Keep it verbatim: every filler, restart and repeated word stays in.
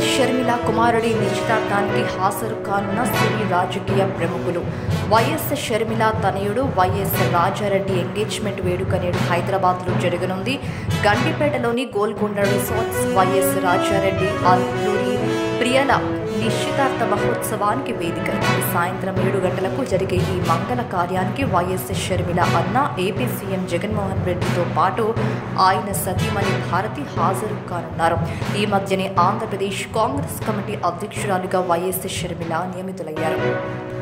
షర్మిల కుమారుడి నిశ్చితార్థానికి హాజరు కానున్న సినీ రాజకీయ ప్రముఖులు. వైఎస్ షర్మిల తనయుడు వైఎస్ రాజారెడ్డి ఎంగేజ్మెంట్ వేడుక నేడు హైదరాబాద్లో జరగనుంది. గండిపేటలోని గోల్కొండ రిసార్ట్స్ వైఎస్ రాజారెడ్డి అల్లూరి ప్రియల నిశ్చితార్థ మహోత్సవానికి వేదిక. ఈ సాయంత్రం ఏడు గంటలకు జరిగే ఈ మంగళ కార్యానికి వైఎస్ షర్మిల అన్న ఏపీ సీఎం జగన్మోహన్ రెడ్డితో పాటు ఆయన సతీమణి భారతి హాజరు కానున్నారు. ఈ మధ్యనే ఆంధ్రప్రదేశ్ కాంగ్రెస్ కమిటీ అధ్యక్షురాలుగా వైఎస్ షర్మిల నియమితులయ్యారు.